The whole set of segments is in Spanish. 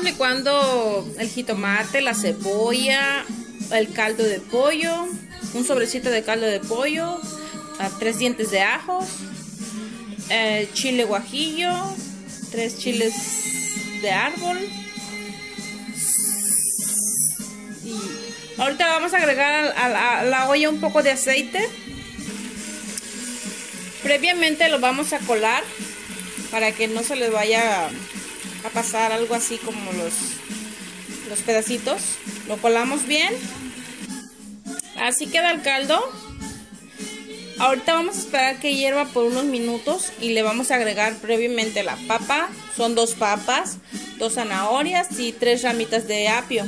estamos licuando el jitomate, la cebolla, el caldo de pollo, un sobrecito de caldo de pollo, 3 dientes de ajo, chile guajillo, 3 chiles de árbol. Y ahorita vamos a agregar a la olla un poco de aceite. Previamente lo vamos a colar para que no se les vaya a pasar algo así como los pedacitos. Lo colamos bien. Así queda el caldo. Ahorita vamos a esperar que hierva por unos minutos y le vamos a agregar previamente la papa. Son 2 papas, 2 zanahorias y 3 ramitas de apio.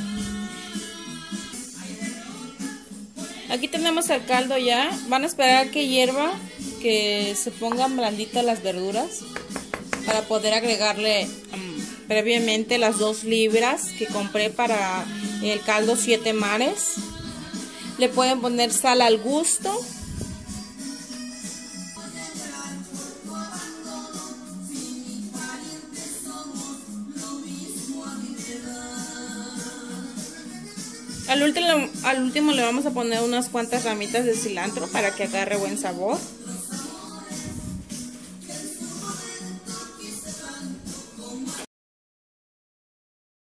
Aquí tenemos el caldo ya. Van a esperar que hierva, que se pongan blanditas las verduras para poder agregarle previamente las 2 libras que compré para el caldo 7 mares. Le pueden poner sal al gusto. Al último le vamos a poner unas cuantas ramitas de cilantro para que agarre buen sabor.